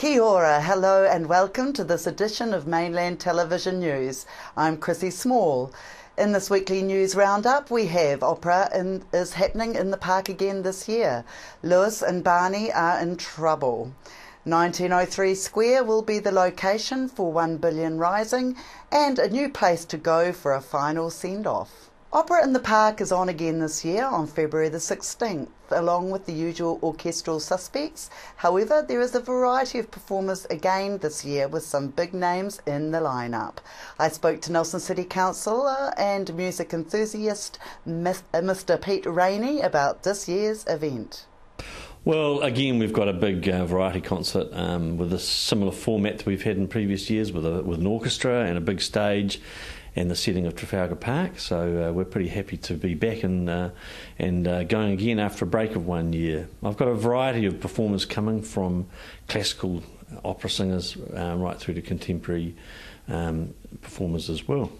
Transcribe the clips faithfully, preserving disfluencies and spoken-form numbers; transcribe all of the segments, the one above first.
Kia ora, hello and welcome to this edition of Mainland Television News. I'm Chrissie Small. In this weekly news roundup we have opera in, is happening in the park again this year. Lewis and Barney are in trouble. nineteen oh three Square will be the location for One Billion Rising and a new place to go for a final send-off. Opera in the Park is on again this year on February the sixteenth, along with the usual orchestral suspects. However, there is a variety of performers again this year with some big names in the lineup. I spoke to Nelson City Councillor and music enthusiast Mister Pete Rainey about this year's event. Well, again, we've got a big uh, variety concert um, with a similar format that we've had in previous years, with, a, with an orchestra and a big stage and the setting of Trafalgar Park. So uh, we're pretty happy to be back and, uh, and uh, going again after a break of one year. I've got a variety of performers coming, from classical opera singers uh, right through to contemporary um, performers as well.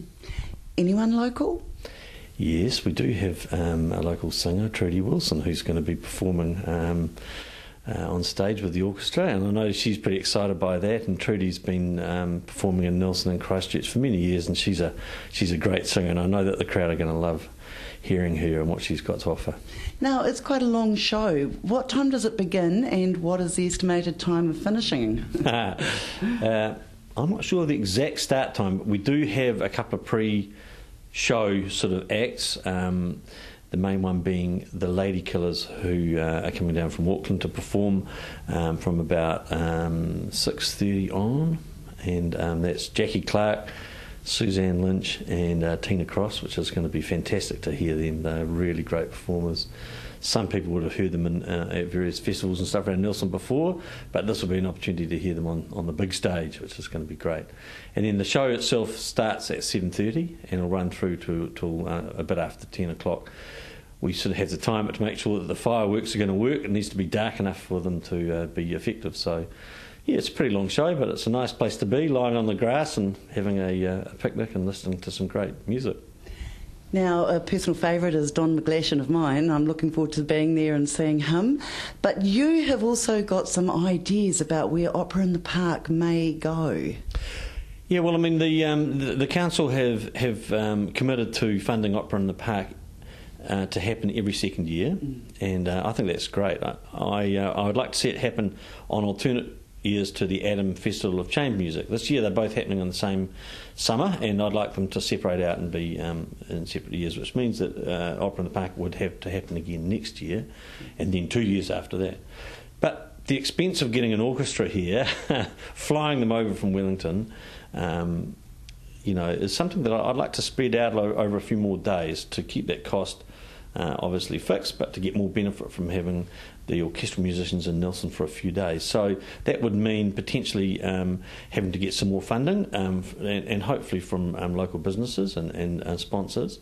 Anyone local? Yes, we do have um, a local singer, Trudy Wilson, who's going to be performing um, uh, on stage with the orchestra, and I know she's pretty excited by that. And Trudy's been um, performing in Nelson and Christchurch for many years, and she's a she's a great singer, and I know that the crowd are going to love hearing her and what she's got to offer. Now, it's quite a long show. What time does it begin, and what is the estimated time of finishing? uh, I'm not sure the exact start time, but we do have a couple of pre show sort of acts, um, the main one being the Lady Killers, who uh, are coming down from Auckland to perform um, from about um, six thirty on, and um, that's Jackie Clark, Suzanne Lynch and uh, Tina Cross, which is going to be fantastic to hear them. They're really great performers. Some people would have heard them in, uh, at various festivals and stuff around Nelson before, but this will be an opportunity to hear them on, on the big stage, which is going to be great. And then the show itself starts at seven thirty and will run through to till uh, a bit after ten o'clock. We sort of have to time it to make sure that the fireworks are going to work. It needs to be dark enough for them to uh, be effective. So, yeah, it's a pretty long show, but it's a nice place to be, lying on the grass and having a, uh, a picnic and listening to some great music. Now, a personal favourite is Don McGlashan of mine. I'm looking forward to being there and seeing him. But you have also got some ideas about where Opera in the Park may go. Yeah, well, I mean, the um, the, the council have, have um, committed to funding Opera in the Park uh, to happen every second year, mm. and uh, I think that's great. I I, uh, I would like to see it happen on alternate years to the Adam Festival of Chamber Music. This year they're both happening in the same summer, and I'd like them to separate out and be um, in separate years, which means that uh, Opera in the Park would have to happen again next year, and then two years after that. But the expense of getting an orchestra here, flying them over from Wellington, um, you know, is something that I'd like to spread out over a few more days to keep that cost Uh, obviously fixed, but to get more benefit from having the orchestral musicians in Nelson for a few days. So that would mean potentially um, having to get some more funding, um, and, and hopefully from um, local businesses and, and uh, sponsors,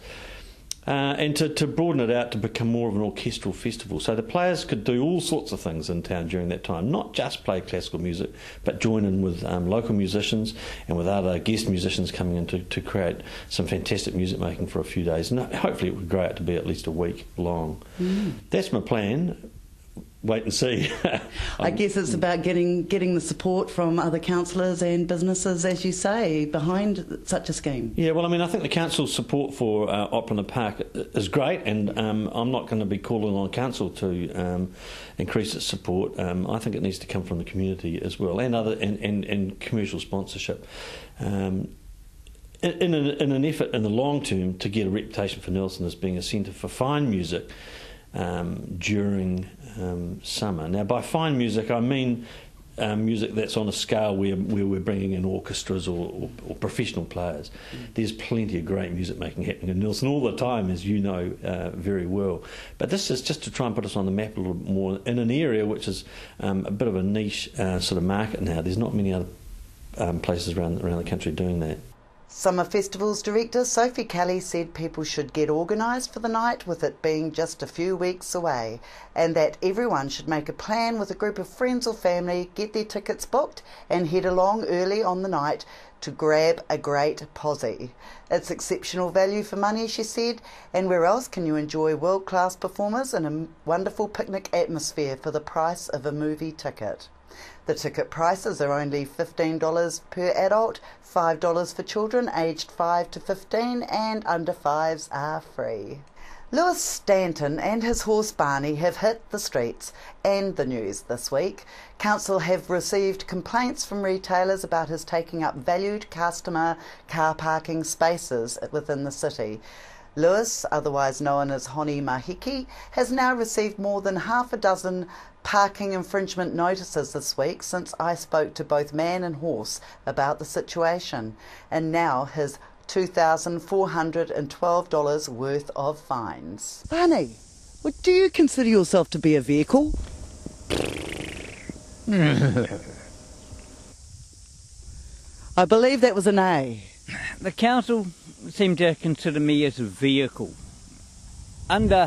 uh, and to, to broaden it out to become more of an orchestral festival. So the players could do all sorts of things in town during that time, not just play classical music, but join in with um, local musicians and with other guest musicians coming in to, to create some fantastic music making for a few days. And hopefully it would grow out to be at least a week long. Mm. That's my plan. Wait and see. I guess it's about getting getting the support from other councillors and businesses, as you say, behind such a scheme. Yeah, well, I mean, I think the council's support for uh, Opera in the Park is great, and um, I'm not going to be calling on council to um, increase its support. Um, I think it needs to come from the community as well, and other and, and, and commercial sponsorship. Um, in, in, an, in an effort in the long term to get a reputation for Nelson as being a centre for fine music um, during um, summer. Now, by fine music, I mean um, music that's on a scale where, where we're bringing in orchestras or, or, or professional players. Mm. There's plenty of great music making happening in Nelson all the time, as you know uh, very well. But this is just to try and put us on the map a little bit more in an area which is um, a bit of a niche uh, sort of market now. There's not many other um, places around, around the country doing that. Summer Festivals Director Sophie Kelly said people should get organised for the night, with it being just a few weeks away, and that everyone should make a plan with a group of friends or family, get their tickets booked and head along early on the night to grab a great posse. It's exceptional value for money, she said, and where else can you enjoy world-class performers and a wonderful picnic atmosphere for the price of a movie ticket? The ticket prices are only fifteen dollars per adult, five dollars for children aged five to fifteen, and under fives are free. Lewis Stanton and his horse Barney have hit the streets and the news this week. Council have received complaints from retailers about his taking up valued customer car parking spaces within the city. Lewis, otherwise known as Honi Mahiki, has now received more than half a dozen parking infringement notices this week since I spoke to both man and horse about the situation, and now his two thousand four hundred twelve dollars worth of fines. Barney, well, do you consider yourself to be a vehicle? I believe that was an A. The council seem to consider me as a vehicle. Under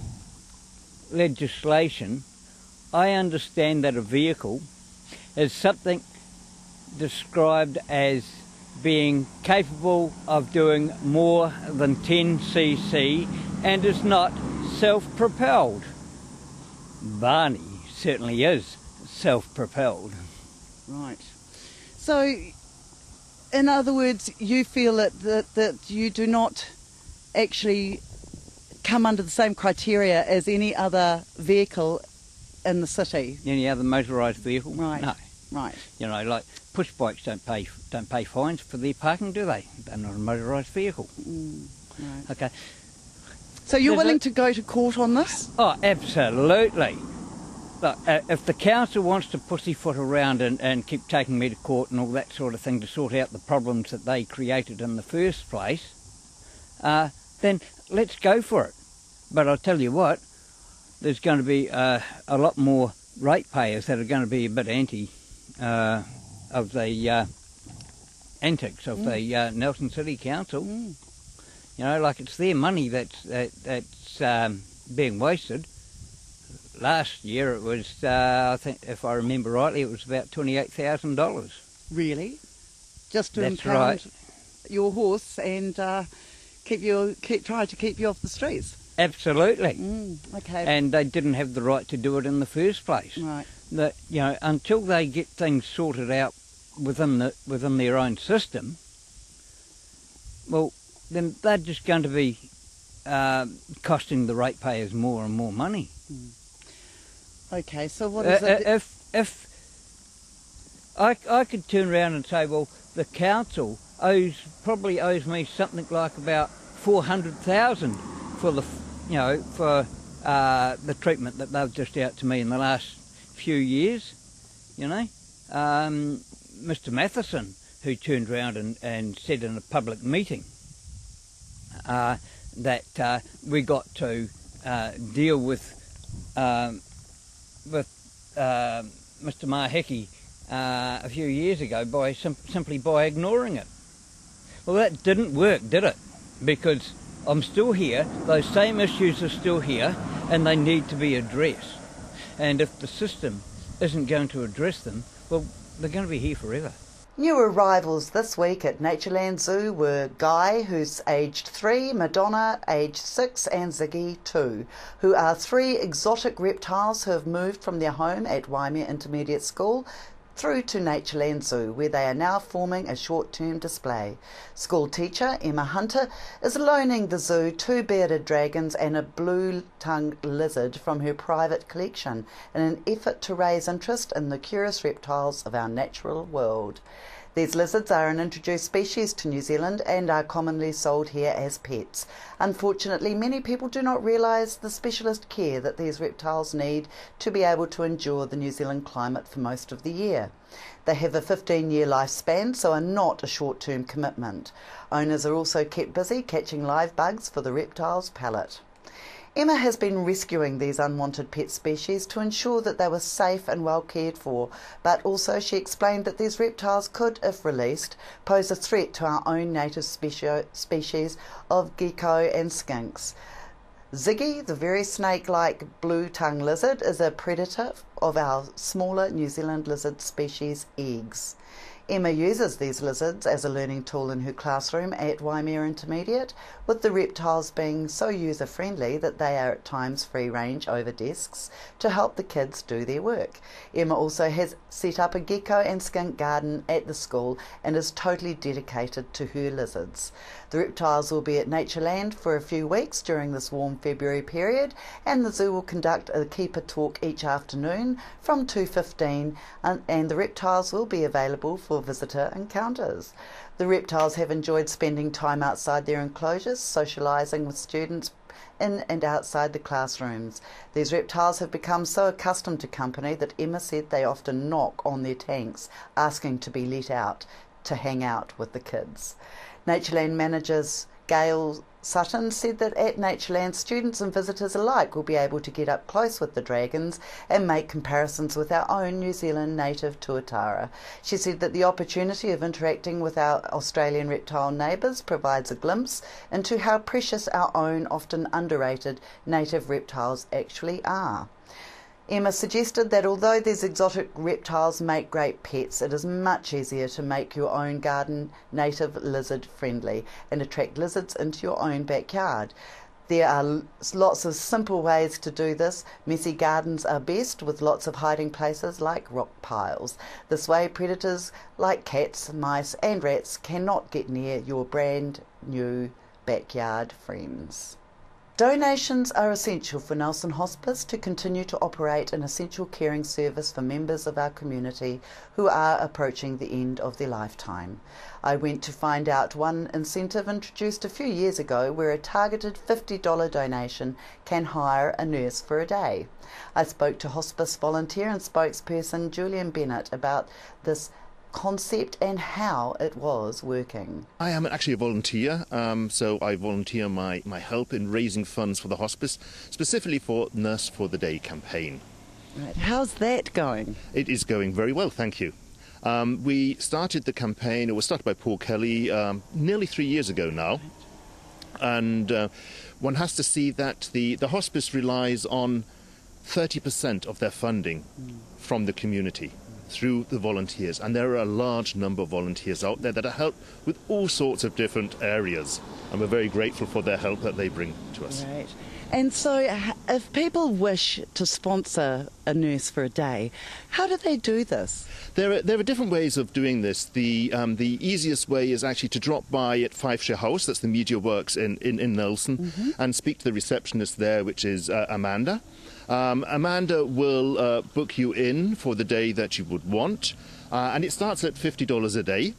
legislation, I understand that a vehicle is something described as being capable of doing more than ten c c and is not self-propelled. Barney certainly is self-propelled. Right. So, in other words, you feel that, that, that you do not actually come under the same criteria as any other vehicle in the city? Any other motorised vehicle? Right. No. Right. You know, like push bikes don't pay don't pay fines for their parking, do they? They're not a motorised vehicle. Mm, right. Okay. So you're There's willing a- to go to court on this? Oh, absolutely. Look, uh, if the council wants to pussyfoot around and, and keep taking me to court and all that sort of thing to sort out the problems that they created in the first place, uh, then let's go for it. But I'll tell you what, there's going to be uh, a lot more ratepayers that are going to be a bit anti uh, of the uh, antics of mm. the uh, Nelson City Council. Mm. You know, like it's their money that's that, that's um, being wasted. Last year it was, uh, I think, if I remember rightly, it was about twenty-eight thousand dollars. Really? Just to That's impound right. your horse and uh, keep you keep try to keep you off the streets? Absolutely. Mm, okay. And they didn't have the right to do it in the first place. Right. That, you know, until they get things sorted out within the within their own system, well, then they're just going to be uh, costing the ratepayers more and more money. Mm. Okay, so what Uh, is it? if if I I could turn around and say, well, the council owes probably owes me something like about four hundred thousand for the you know for uh, the treatment that they've just out to me in the last few years, you know, um, Mister Matheson, who turned around and, and said in a public meeting uh, that uh, we got to uh, deal with. Um, with uh, Mister Mahiki uh, a few years ago by sim simply by ignoring it. Well, that didn't work, did it? Because I'm still here, those same issues are still here, and they need to be addressed. And if the system isn't going to address them, well, they're going to be here forever. New arrivals this week at Natureland Zoo were Guy, who's aged three, Madonna, aged six, and Ziggy, two, who are three exotic reptiles who have moved from their home at Waimea Intermediate School through to Natureland Zoo, where they are now forming a short-term display. School teacher Emma Hunter is loaning the zoo two bearded dragons and a blue-tongued lizard from her private collection in an effort to raise interest in the curious reptiles of our natural world. These lizards are an introduced species to New Zealand and are commonly sold here as pets. Unfortunately, many people do not realise the specialist care that these reptiles need to be able to endure the New Zealand climate for most of the year. They have a fifteen-year lifespan, so are not a short-term commitment. Owners are also kept busy catching live bugs for the reptile's palate. Emma has been rescuing these unwanted pet species to ensure that they were safe and well cared for, but also she explained that these reptiles could, if released, pose a threat to our own native specio species of gecko and skinks. Ziggy, the very snake-like blue-tongued lizard, is a predator of our smaller New Zealand lizard species eggs. Emma uses these lizards as a learning tool in her classroom at Waimea Intermediate, with the reptiles being so user-friendly that they are at times free range over desks to help the kids do their work. Emma also has set up a gecko and skink garden at the school and is totally dedicated to her lizards. The reptiles will be at Natureland for a few weeks during this warm February period, and the zoo will conduct a keeper talk each afternoon from two fifteen, and, and the reptiles will be available for visitor encounters. The reptiles have enjoyed spending time outside their enclosures, socialising with students in and outside the classrooms. These reptiles have become so accustomed to company that Emma said they often knock on their tanks, asking to be let out to hang out with the kids. Natureland managers Gail Sutton said that at Natureland, students and visitors alike will be able to get up close with the dragons and make comparisons with our own New Zealand native tuatara. She said that the opportunity of interacting with our Australian reptile neighbours provides a glimpse into how precious our own often underrated native reptiles actually are. Emma suggested that although these exotic reptiles make great pets, it is much easier to make your own garden native lizard friendly and attract lizards into your own backyard. There are lots of simple ways to do this. Messy gardens are best, with lots of hiding places like rock piles. This way predators like cats, mice and rats cannot get near your brand new backyard friends. Donations are essential for Nelson Hospice to continue to operate an essential caring service for members of our community who are approaching the end of their lifetime. I went to find out one incentive introduced a few years ago where a targeted fifty dollars donation can hire a nurse for a day. I spoke to hospice volunteer and spokesperson Julian Bennett about this concept and how it was working. I am actually a volunteer, um, so I volunteer my, my help in raising funds for the hospice, specifically for Nurse for the Day campaign. Right. How's that going? It is going very well, thank you. Um, we started the campaign, it was started by Paul Kelly um, nearly three years ago now, and uh, one has to see that the, the hospice relies on thirty percent of their funding mm. from the community through the volunteers, and there are a large number of volunteers out there that are helped with all sorts of different areas, and we're very grateful for their help that they bring to us. Right. And so if people wish to sponsor a nurse for a day, how do they do this? There are, there are different ways of doing this. The um, the easiest way is actually to drop by at Fifeshire House, that's the Media Works in, in, in Nelson, mm-hmm. and speak to the receptionist there, which is uh, Amanda. Um, Amanda will uh, book you in for the day that you would want, uh, and it starts at fifty dollars a day.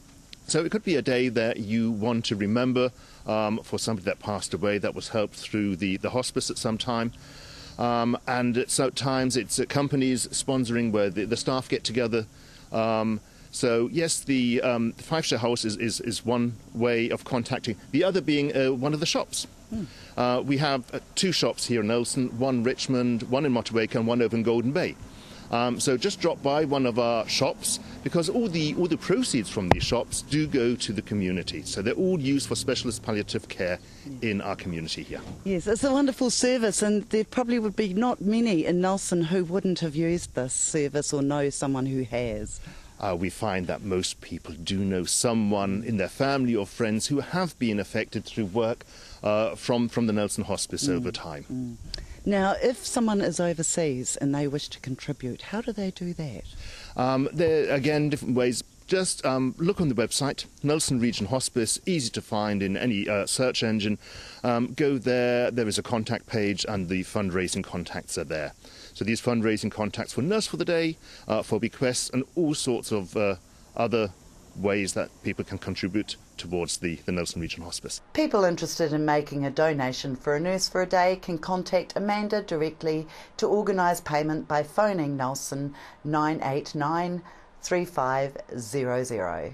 So it could be a day that you want to remember um, for somebody that passed away that was helped through the, the hospice at some time. Um, and at some times it's uh, companies sponsoring where the, the staff get together. Um, so yes, the, um, the Fifeshire House is, is, is one way of contacting. The other being uh, one of the shops. Hmm. Uh, we have uh, two shops here in Nelson, one Richmond, one in Motueka and one over in Golden Bay. Um, so just drop by one of our shops, because all the all the proceeds from these shops do go to the community. So they're all used for specialist palliative care in our community here. Yes, it's a wonderful service, and there probably would be not many in Nelson who wouldn't have used this service or know someone who has. Uh, we find that most people do know someone in their family or friends who have been affected through work uh, from, from the Nelson Hospice mm. over time. Mm. Now, if someone is overseas and they wish to contribute, how do they do that? Um, there, again, different ways. Just um, look on the website, Nelson Region Hospice, easy to find in any uh, search engine. Um, go there, there is a contact page, and the fundraising contacts are there. So these fundraising contacts for Nurse for the Day, uh, for bequests, and all sorts of uh, other ways that people can contribute towards the, the Nelson Region Hospice. People interested in making a donation for a nurse for a day can contact Amanda directly to organise payment by phoning Nelson nine eight nine, three five zero zero.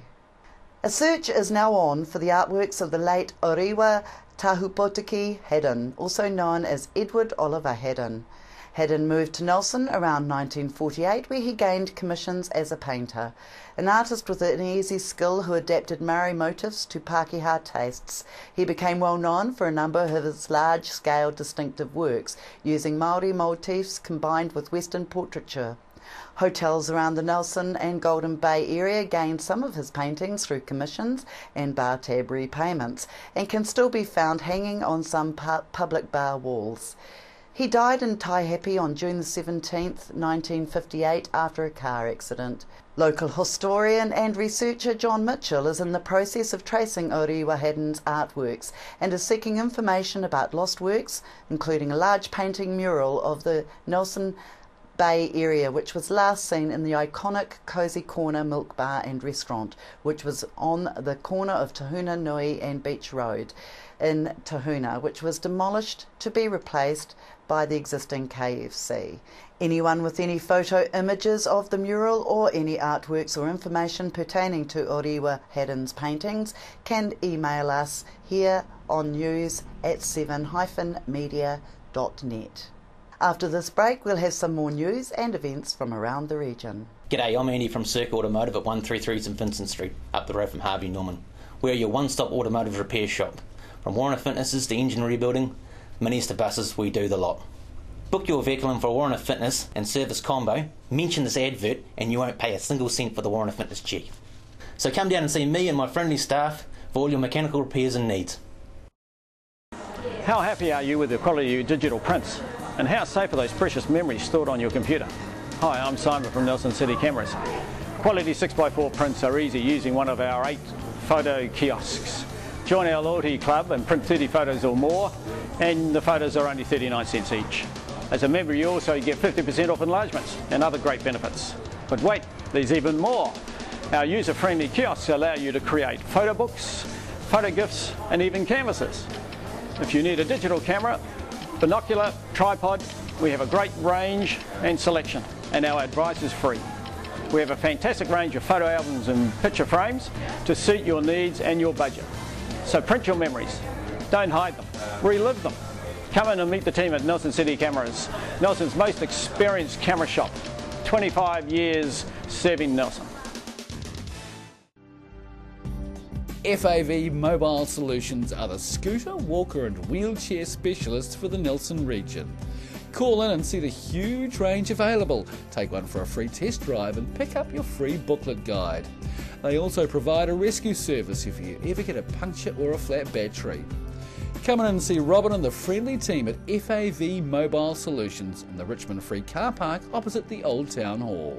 A search is now on for the artworks of the late Oriwa Tahupotiki Haddon, also known as Edward Oliver Haddon. Haddon moved to Nelson around nineteen forty-eight, where he gained commissions as a painter. An artist with an easy skill who adapted Maori motifs to Pākehā tastes, he became well known for a number of his large-scale distinctive works, using Māori motifs combined with Western portraiture. Hotels around the Nelson and Golden Bay area gained some of his paintings through commissions and bar tab repayments, and can still be found hanging on some pu- public bar walls. He died in Taihape on June the seventeenth, nineteen fifty-eight, after a car accident. Local historian and researcher John Mitchell is in the process of tracing Orewa Haddon's artworks and is seeking information about lost works, including a large painting mural of the Nelson Bay area, which was last seen in the iconic Cozy Corner Milk Bar and Restaurant, which was on the corner of Tahuna Nui and Beach Road in Tahuna, which was demolished to be replaced by the existing K F C. Anyone with any photo images of the mural or any artworks or information pertaining to Orewa Haddon's paintings can email us here on news at seven media dot net. After this break, we'll have some more news and events from around the region. G'day, I'm Andy from Cirque Automotive at one thirty-three St Vincent Street, up the road from Harvey Norman. We're your one-stop automotive repair shop. From Warriner Fitnesses to engine rebuilding, minis to buses, we do the lot. Book your vehicle in for a Warriner Fitness and service combo, mention this advert, and you won't pay a single cent for the Warriner Fitness check. So come down and see me and my friendly staff for all your mechanical repairs and needs. How happy are you with the quality of your digital prints? And how safe are those precious memories stored on your computer? Hi, I'm Simon from Nelson City Cameras. Quality six by four prints are easy using one of our eight photo kiosks. Join our loyalty club and print thirty photos or more, and the photos are only thirty-nine cents each. As a member, you also get fifty percent off enlargements and other great benefits. But wait, there's even more. Our user-friendly kiosks allow you to create photo books, photo gifts, and even canvases. If you need a digital camera, binocular, tripod, we have a great range and selection, and our advice is free. We have a fantastic range of photo albums and picture frames to suit your needs and your budget. So print your memories, don't hide them, relive them. Come in and meet the team at Nelson City Cameras, Nelson's most experienced camera shop. twenty-five years serving Nelson. F A V Mobile Solutions are the scooter, walker and wheelchair specialists for the Nelson region. Call in and see the huge range available. Take one for a free test drive and pick up your free booklet guide. They also provide a rescue service if you ever get a puncture or a flat battery. Come in and see Robin and the friendly team at F A V Mobile Solutions in the Richmond Free Car Park opposite the Old Town Hall.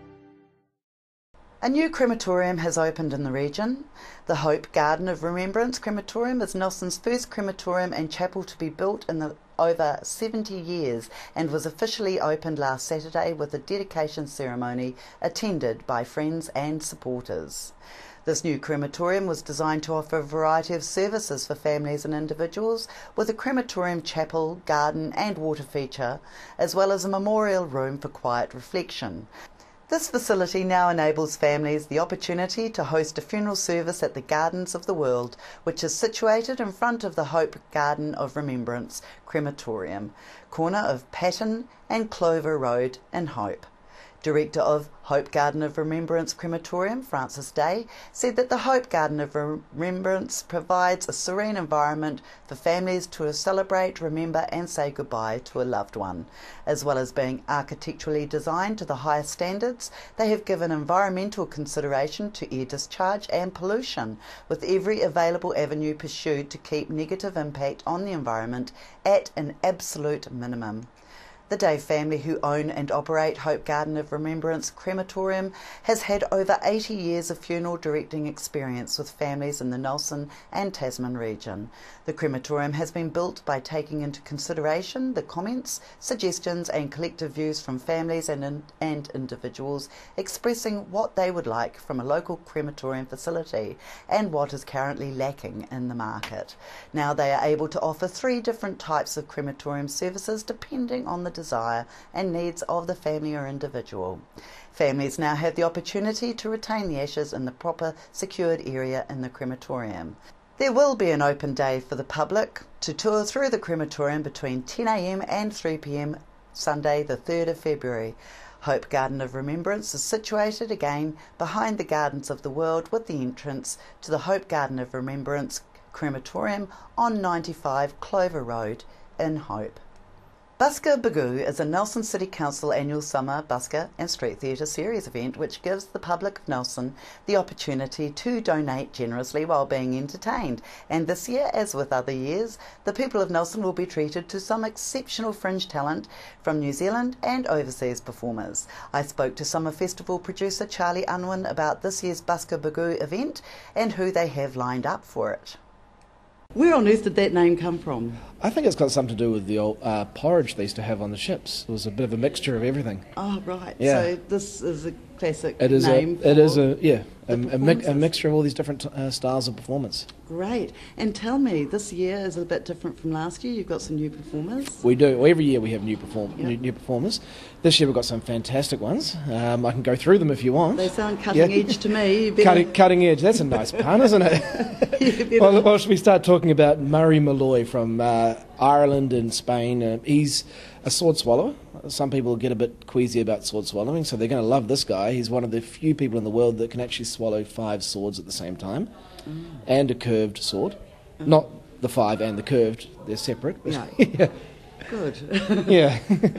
A new crematorium has opened in the region. The Hope Garden of Remembrance Crematorium is Nelson's first crematorium and chapel to be built in the over seventy years and was officially opened last Saturday with a dedication ceremony attended by friends and supporters. This new crematorium was designed to offer a variety of services for families and individuals, with a crematorium chapel, garden and water feature, as well as a memorial room for quiet reflection. This facility now enables families the opportunity to host a funeral service at the Gardens of the World, which is situated in front of the Hope Garden of Remembrance Crematorium, corner of Patton and Clover Road in Hope. Director of Hope Garden of Remembrance Crematorium, Francis Day, said that the Hope Garden of Remembrance provides a serene environment for families to celebrate, remember and say goodbye to a loved one. As well as being architecturally designed to the highest standards, they have given environmental consideration to air discharge and pollution, with every available avenue pursued to keep negative impact on the environment at an absolute minimum. The Day family, who own and operate Hope Garden of Remembrance Crematorium, has had over eighty years of funeral directing experience with families in the Nelson and Tasman region. The crematorium has been built by taking into consideration the comments, suggestions and collective views from families and, in, and individuals expressing what they would like from a local crematorium facility and what is currently lacking in the market. Now they are able to offer three different types of crematorium services depending on the desire and needs of the family or individual. Families now have the opportunity to retain the ashes in the proper secured area in the crematorium. There will be an open day for the public to tour through the crematorium between ten a m and three p m Sunday the third of February. Hope Garden of Remembrance is situated again behind the Gardens of the World, with the entrance to the Hope Garden of Remembrance Crematorium on ninety-five Clover Road in Hope. Busker Bagoo is a Nelson City Council annual summer busker and street theatre series event which gives the public of Nelson the opportunity to donate generously while being entertained. And this year, as with other years, the people of Nelson will be treated to some exceptional fringe talent from New Zealand and overseas performers. I spoke to summer festival producer Charlie Unwin about this year's Busker Bagoo event and who they have lined up for it. Where on earth did that name come from? I think it's got something to do with the old uh, porridge they used to have on the ships. It was a bit of a mixture of everything. Oh, right. Yeah. So this is a classic it is name a, It is a, yeah, a, a, mi- a mixture of all these different uh, styles of performance. Great. And tell me, this year is a bit different from last year. You've got some new performers. We do. Well, every year we have new, perform- Yep. new, new performers. This year we've got some fantastic ones. Um, I can go through them if you want. They sound cutting Yeah. edge to me. You better- Cutting, cutting edge. That's a nice pun, isn't it? you better- well, well, should we start talking about Murray Malloy from uh, Ireland and Spain? Uh, he's a sword swallower. Some people get a bit queasy about sword swallowing, so they're going to love this guy. He's one of the few people in the world that can actually swallow five swords at the same time, mm. and a curved sword. Mm. Not the five and the curved, they're separate. Yeah. yeah. Good. Yeah.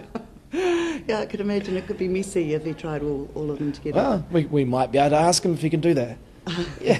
Yeah, I could imagine it could be messy if he tried all, all of them together. Well, we, we might be able to ask him if he can do that. Yeah.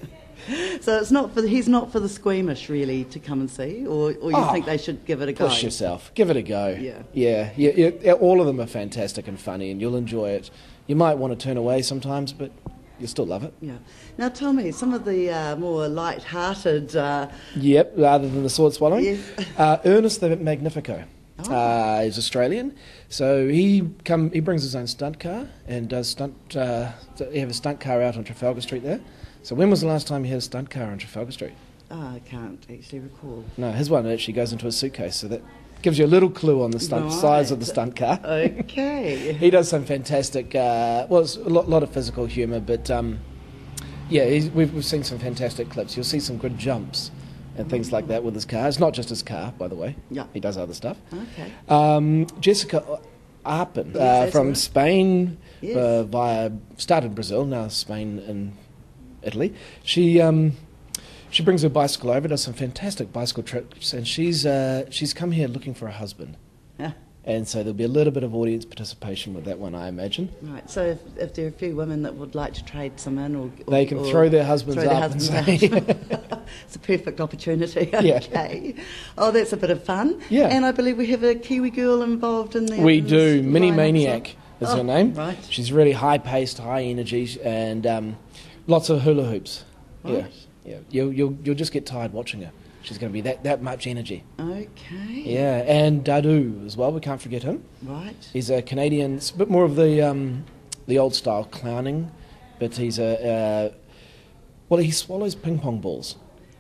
So it's not for the, he's not for the squeamish really to come and see, or, or you Oh, think they should give it a go? Push yourself. Give it a go. Yeah. Yeah, yeah, yeah, yeah. All of them are fantastic and funny, and you'll enjoy it. You might want to turn away sometimes, but you'll still love it. Yeah. Now tell me, some of the uh, more light-hearted... Uh, Yep, rather than the sword swallowing. Yes. uh, Ernest the Magnifico. Oh. Uh, he's Australian, so he come he brings his own stunt car and does stunt. Uh, he have a stunt car out on Trafalgar Street there. So when was the last time you had a stunt car on Trafalgar Street? Oh, I can't actually recall. No, his one actually goes into a suitcase, so that gives you a little clue on the stunt Right. size of the stunt car. Okay. He does some fantastic, uh, well, it's a lot, lot of physical humour, but um, yeah, he's, we've, we've seen some fantastic clips. You'll see some good jumps and things like that with his car. It's not just his car, by the way. Yeah. He does other stuff. Okay. Um, Jessica Arpin Yes, uh, that's from right. Spain, Yes. uh, via started Brazil, now Spain and Italy. She um, she brings her bicycle over, does some fantastic bicycle trips, and she's uh, she's come here looking for a husband. Yeah. And so there'll be a little bit of audience participation with that one, I imagine. Right, so if, if there are a few women that would like to trade some in, or, or They can or throw their husbands throw their up and husbands say- out. It's a perfect opportunity. Yeah. Okay. Oh, that's a bit of fun. Yeah. And I believe we have a Kiwi girl involved in the. We in do. this Mini lineup, Maniac so- is Oh, her name. Right. She's really high-paced, high energy, and um, lots of hula hoops. Yeah, Right. yeah. You'll you'll you'll just get tired watching her. She's going to be that, that much energy. Okay. Yeah, and Dadu as well. We can't forget him. Right. He's a Canadian. It's a bit more of the um, the old style clowning, but he's a uh, well. He swallows ping pong balls.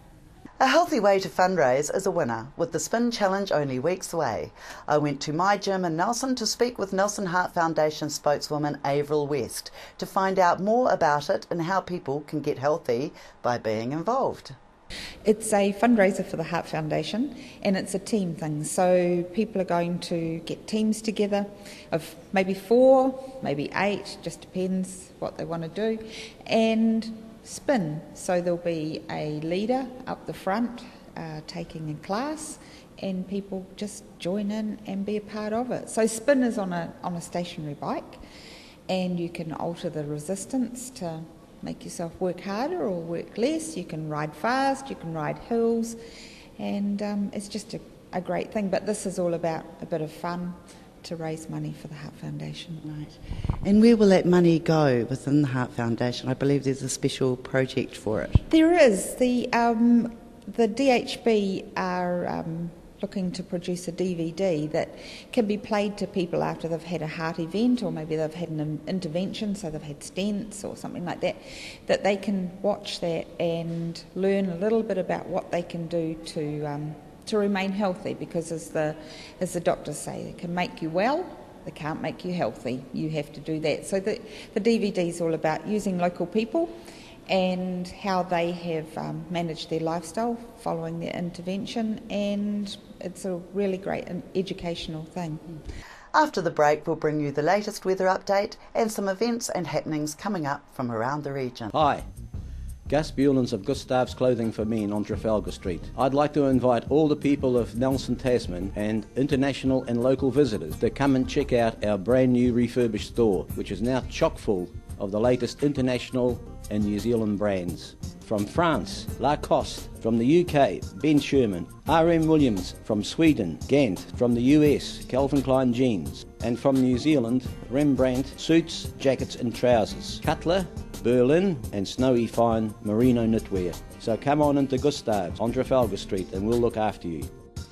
A healthy way to fundraise is a winner, with the Spin Challenge only weeks away. I went to my gym in Nelson to speak with Nelson Heart Foundation spokeswoman Avril West to find out more about it and how people can get healthy by being involved. It's a fundraiser for the Heart Foundation, and it's a team thing. So people are going to get teams together of maybe four, maybe eight, just depends what they want to do, and spin. So there'll be a leader up the front uh, taking a class, and people just join in and be a part of it. So spin is on a on a stationary bike, and you can alter the resistance to make yourself work harder or work less. You can ride fast, you can ride hills, and um, it's just a, a great thing. But this is all about a bit of fun to raise money for the Heart Foundation. Right. And where will that money go within the Heart Foundation? I believe there's a special project for it. There is. The um, the D H B are um, looking to produce a D V D that can be played to people after they've had a heart event, or maybe they've had an intervention, so they've had stents or something like that, that they can watch that and learn a little bit about what they can do to um, to remain healthy, because as the as the doctors say, they can make you well, they can't make you healthy. You have to do that. So the, the D V D is all about using local people and how they have um, managed their lifestyle following their intervention, and it's a really great and educational thing. After the break, we'll bring you the latest weather update and some events and happenings coming up from around the region. Hi, Gus Buelens of Gustav's Clothing for Men on Trafalgar Street. I'd like to invite all the people of Nelson, Tasman and international and local visitors to come and check out our brand new refurbished store, which is now chock full of the latest international and New Zealand brands. From France, Lacoste. From the U K, Ben Sherman. R M Williams. From Sweden, Gant. From the U S, Calvin Klein jeans. And from New Zealand, Rembrandt suits, jackets and trousers. Cutler, Berlin and snowy fine merino knitwear. So come on into Gustav's on Trafalgar Street and we'll look after you.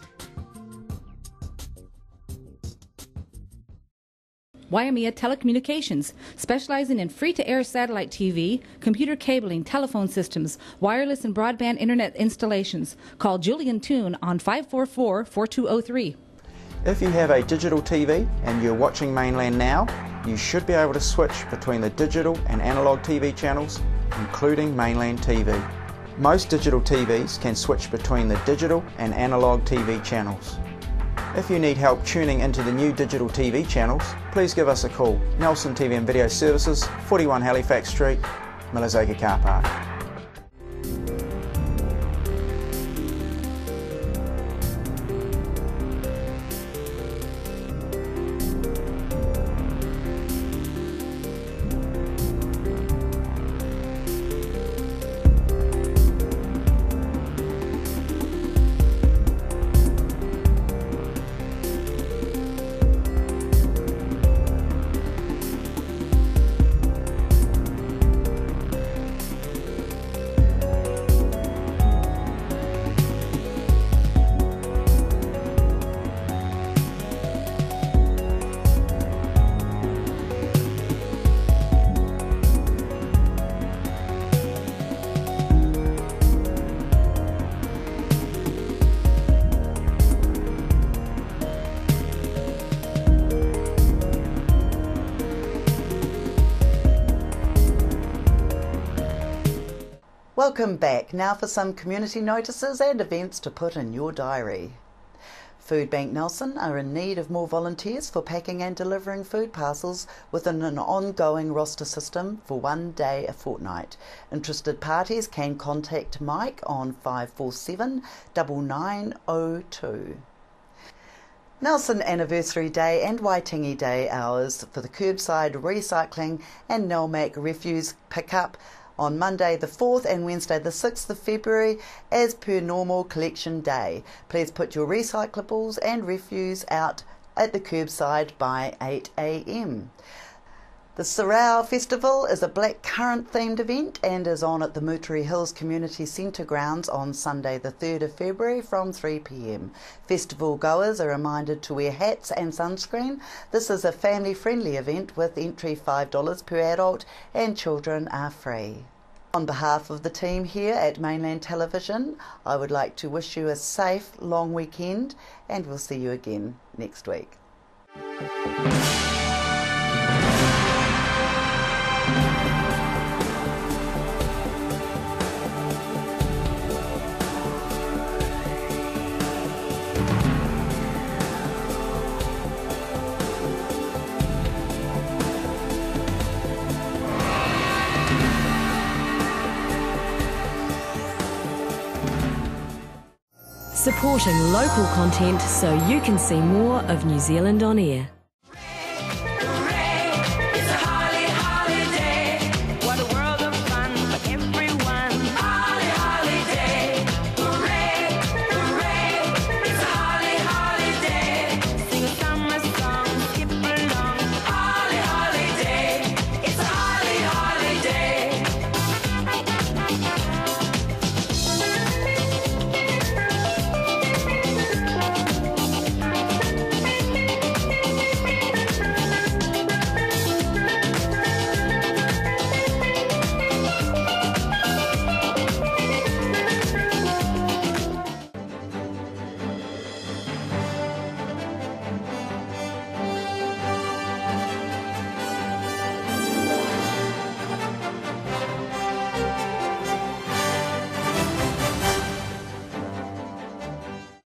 Waimea Telecommunications, specializing in free-to-air satellite T V, computer cabling, telephone systems, wireless and broadband internet installations. Call Julian Toon on five four four, four two zero three. If you have a digital T V and you're watching Mainland now, you should be able to switch between the digital and analog T V channels, including Mainland T V. Most digital T Vs can switch between the digital and analog T V channels. If you need help tuning into the new digital T V channels, please give us a call. Nelson T V and Video Services, forty-one Halifax Street, Millers Acre Car Park. Welcome back. Now for some community notices and events to put in your diary. Food Bank Nelson are in need of more volunteers for packing and delivering food parcels within an ongoing roster system for one day a fortnight. Interested parties can contact Mike on five four seven, nine nine zero two. Nelson Anniversary Day and Waitangi Day hours for the curbside recycling and Nelmac refuse pickup on Monday the fourth and Wednesday the sixth of February as per normal collection day. Please put your recyclables and refuse out at the curbside by eight a m. The Sarau Festival is a blackcurrant themed event and is on at the Muteri Hills Community Centre grounds on Sunday the third of February from three p m. Festival goers are reminded to wear hats and sunscreen. This is a family friendly event with entry five dollars per adult and children are free. On behalf of the team here at Mainland Television, I would like to wish you a safe long weekend and we'll see you again next week. Supporting local content so you can see more of New Zealand on air.